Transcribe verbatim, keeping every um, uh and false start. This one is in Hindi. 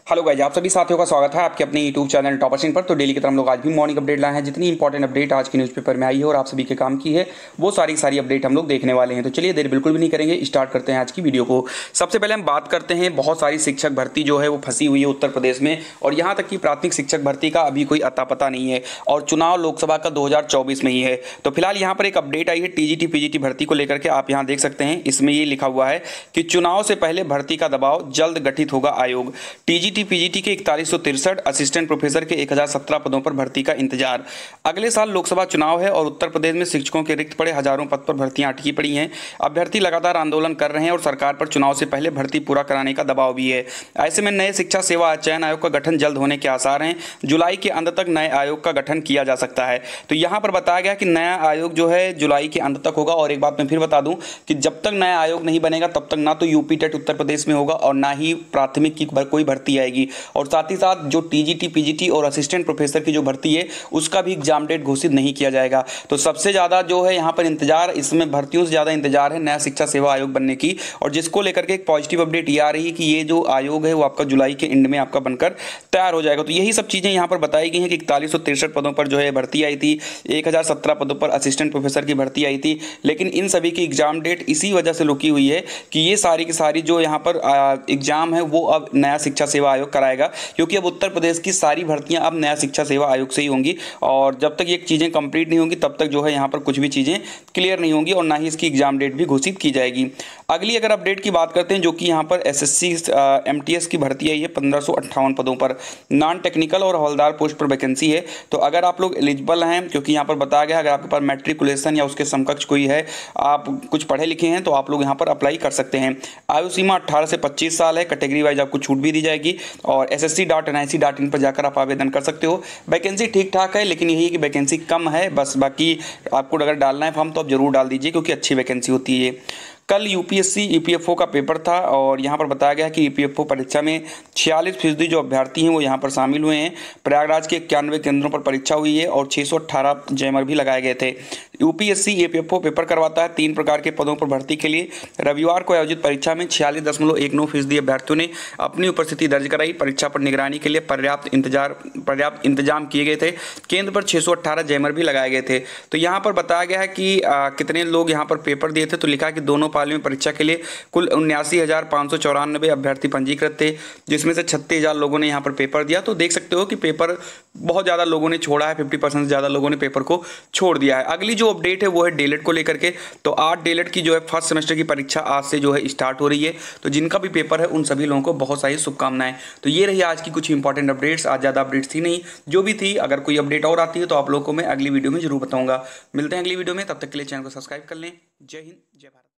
हेलो गाइस, आप सभी साथियों का स्वागत है आपके अपने यूट्यूब चैनल टॉपर सिंह पर। तो डेली की तरह हम लोग आज भी मॉर्निंग अपडेट लाए हैं। जितनी इंपॉर्टेंट अपडेट आज की न्यूज़पेपर में आई है और आप सभी के काम की है, वो सारी सारी अपडेट हम लोग देखने वाले हैं। तो चलिए देर बिल्कुल भी नहीं करेंगे, स्टार्ट करते हैं आज की वीडियो को। सबसे पहले हम बात करते हैं, बहुत सारी शिक्षक भर्ती जो है वो फंसी हुई है उत्तर प्रदेश में, और यहाँ तक कि प्राथमिक शिक्षक भर्ती का अभी कोई अता पता नहीं है, और चुनाव लोकसभा का दो हजार चौबीस में ही है। तो फिलहाल यहाँ पर एक अपडेट आई है टीजीटी पीजीटी भर्ती को लेकर के, आप यहाँ देख सकते हैं। इसमें ये लिखा हुआ है कि चुनाव से पहले भर्ती का दबाव, जल्द गठित होगा आयोग। टीजीटी पीजीटी के इकतालीस सौ तिरसठ, असिस्टेंट प्रोफेसर के एक हजार सत्रह पदों पर भर्ती का इंतजार। अगले साल लोकसभा चुनाव है और उत्तर प्रदेश में शिक्षकों के रिक्त पड़े हजारों पद पर भर्तियां अटकी पड़ी हैं। अभ्यर्थी लगातार आंदोलन कर रहे हैं और सरकार पर चुनाव से पहले भर्ती पूरा कराने का दबाव भी है। ऐसे में नए शिक्षा सेवा चयन आयोग का गठन जल्द होने के आसार हैं। जुलाई के अंत तक नए आयोग का गठन किया जा सकता है। तो यहाँ पर बताया गया कि नया आयोग जो है जुलाई के अंत तक होगा। और एक बात मैं फिर बता दूं कि जब तक नया आयोग नहीं बनेगा तब तक ना तो यूपी टेट उत्तर प्रदेश में होगा और ना ही प्राथमिक की कोई भर्ती आएगी। और साथ ही साथ जो टीजीटी पीजीटी और असिस्टेंट प्रोफेसर की जो भर्ती है उसका भी एग्जाम डेट घोषित नहीं किया जाएगा। तो सबसे ज़्यादा जो है यहाँ पर इंतजार, इसमें भर्तियों से ज़्यादा इंतजार है नया शिक्षा सेवा आयोग बनने की, और जिसको लेकर के एक पॉजिटिव अपडेट ये आ रही है कि ये जो आयोग है वो आपका जुलाई के एंड में आपका बनकर तैयार हो जाएगा। तो यही सब चीज़ें यहाँ पर बताई गई हैं कि इकतालीस सौ तिरसठ पदों पर जो है भर्ती आई थी, एक हज़ार सत्रह पदों पर असिस्टेंट प्रोफेसर की भर्ती आई थी, लेकिन इन सभी की एग्जाम डेट इसी वजह से रुकी हुई है कि ये सारी की सारी जो यहाँ पर एग्जाम है वो अब नया शिक्षा सेवा आयोग कराएगा, क्योंकि अब उत्तर प्रदेश की सारी भर्तियां अब नया शिक्षा सेवा आयोग से ही होंगी। और जब तक ये चीज़ें कंप्लीट नहीं होंगी तब तक जो है यहाँ पर कुछ भी चीज़ें क्लियर नहीं होंगी और ना ही इसकी एग्जाम डेट भी घोषित की जाएगी। अगली अगर अपडेट की बात करते हैं, जो कि यहाँ पर एसएससी एमटीएस की भर्ती आई है पंद्रह सौ अट्ठावन पदों पर, नॉन टेक्निकल और हवलदार पोस्ट पर वैकेंसी है। तो अगर आप लोग एलिजिबल हैं, क्योंकि यहाँ पर बताया गया अगर आपके पास मैट्रिकुलेशन या उसके समकक्ष कोई है, आप कुछ पढ़े लिखे हैं, तो आप लोग यहाँ पर अप्लाई कर सकते हैं। आयु सीमा अट्ठारह से पच्चीस साल है। कैटेगरी वाइज आपको छूट भी दी जाएगी और S S C dot N I C dot in पर जाकर आप आवेदन कर सकते हो। वैकेंसी ठीक ठाक है, लेकिन यही है कि वैकेंसी कम है बस। बाकी आपको अगर डालना है फॉर्म तो आप जरूर डाल दीजिए, क्योंकि अच्छी वैकेंसी होती है। कल यूपीएससी ईपीएफओ का पेपर था और यहाँ पर बताया गया कि ईपीएफओ परीक्षा में छियालीस फीसदी जो अभ्यर्थी हैं वो यहाँ पर शामिल हुए हैं। प्रयागराज के इक्यानवे केंद्रों पर परीक्षा हुई है और छः सौ अट्ठारह जैमर भी लगाए गए थे। यूपीएससी ईपीएफओ पेपर करवाता है तीन प्रकार के पदों पर भर्ती के लिए। रविवार को आयोजित परीक्षा में छियालीस दशमलव एक नौ फीसदी अभ्यर्थियों ने अपनी उपस्थिति दर्ज कराई। परीक्षा पर निगरानी के लिए पर्याप्त इंतजार पर्याप्त इंतजाम किए गए थे। केंद्र पर छः सौ अट्ठारह जैमर भी लगाए गए थे। तो यहाँ पर बताया गया है कि आ, कितने लोग यहाँ पर पेपर दिए थे। तो लिखा कि दोनों पाली में परीक्षा के लिए कुल उन्यासी हजार पाँच सौ चौरानबे अभ्यर्थी पंजीकृत थे, जिसमें से छत्तीस हजार लोगों ने यहाँ पर पेपर दिया। तो देख सकते हो कि पेपर बहुत ज़्यादा लोगों ने छोड़ा है, फिफ्टी परसेंट से ज़्यादा लोगों ने पेपर को छोड़ दिया है। अगली जो अपडेट है वो है डीएलएड को लेकर के। तो आठ डीएलएड की जो है फर्स्ट सेमेस्टर की परीक्षा आज से जो है स्टार्ट हो रही है। तो जिनका भी पेपर है उन सभी लोगों को बहुत सारी शुभकामनाएं। तो ये रही आज की कुछ इंपॉर्टेंट अपडेट्स। आज ज़्यादा अपडेट्स थी नहीं, जो भी थी अगर कोई अपडेट और आती है तो आप लोगों को मैं अगली वीडियो में जरूर बताऊंगा। मिलते हैं अगली वीडियो में, तब तक के लिए चैनल को सब्सक्राइब कर लें। जय हिंद, जय भारत।